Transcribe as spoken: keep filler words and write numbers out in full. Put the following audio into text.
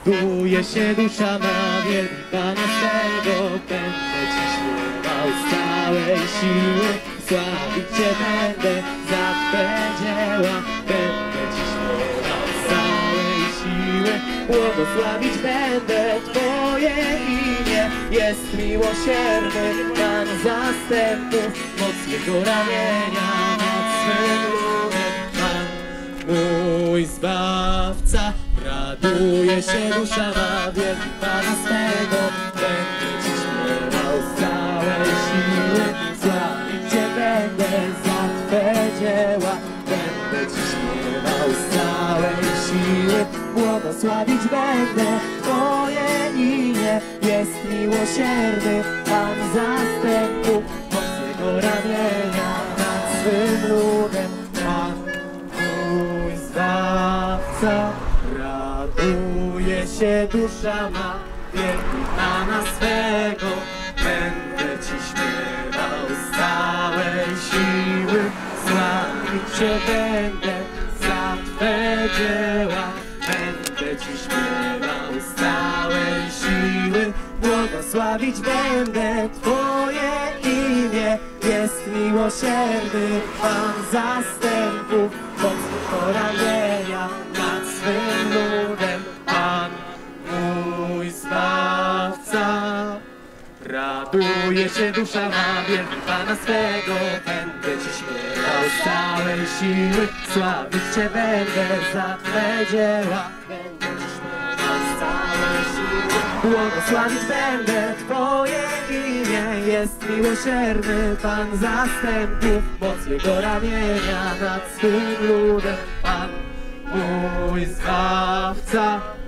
Raduje się dusza ma, wielbi Pana swego. Będę Ci śpiewał z całej siły, sławić Cię będę za Twe dzieła. Będę Ci śpiewał z całej siły, błogosławić będę Twoje imię. Jest miłosierny Pan zastępów, moc Jego ramienia nad swym ludem. Pan mój Zbawca, raduje się dusza ma, wielbi Pana swego. Będę Ci śpiewał z całej siły, sławić Cię będę za Twe dzieła. Będę Ci śpiewał z całej siły, błogosławić będę Twoje imię. Jest miłosierny Pan zastępów, moc Jego ramienia nad swym ludem. Pan mój Zbawca, raduje się dusza ma, wielbi Pana swego. Będę Ci śpiewał z całej siły, sławić Cię będę za Twe dzieła. Będę Ci śpiewał z całej siły, błogosławić będę Twoje imię. Jest miłosierny Pan zastępów, moc poranienia nad swym ludem. Pan mój Zbawca, raduje się dusza ma, wielbi Pana swego. Będę Ci śpiewał z całej siły, sławić Cię będę za Twe dzieła. Będę Ci śpiewał z całej siły, błogosławić będę Twoje imię. Jest miłosierny Pan zastępów, moc Jego ramienia nad swym ludem. Pan mój Zbawca,